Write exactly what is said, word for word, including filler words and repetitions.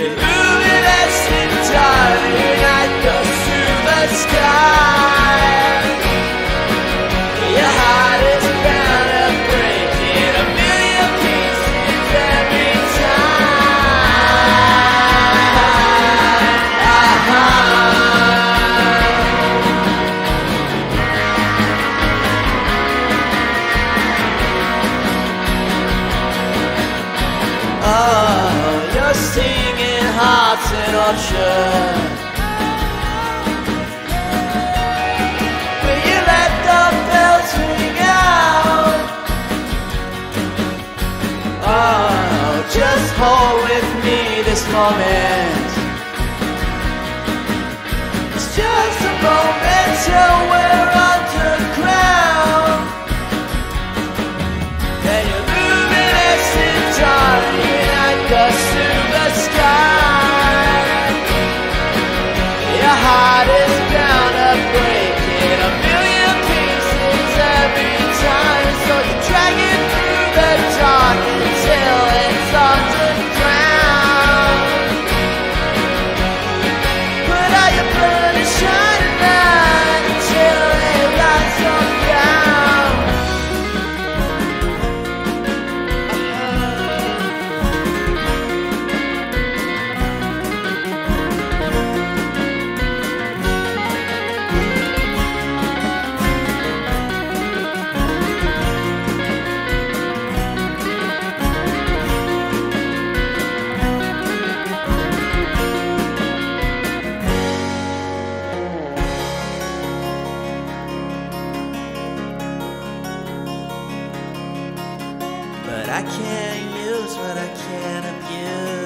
luminescent darling like the Suva sky. Your heart is bound to break in a million pieces every time. Oh, you're singing hearts in ocean. Will you let the bells ring out? Oh, just hold with me this moment. It's just a moment till we're underground. And you're luminescent darling like the Suva sky. Your heart is bound to break in a million pieces every time. So you drag it through the dark until it's underground. Put out your burning shining light until it lights on down. But I can't use what I can't abuse.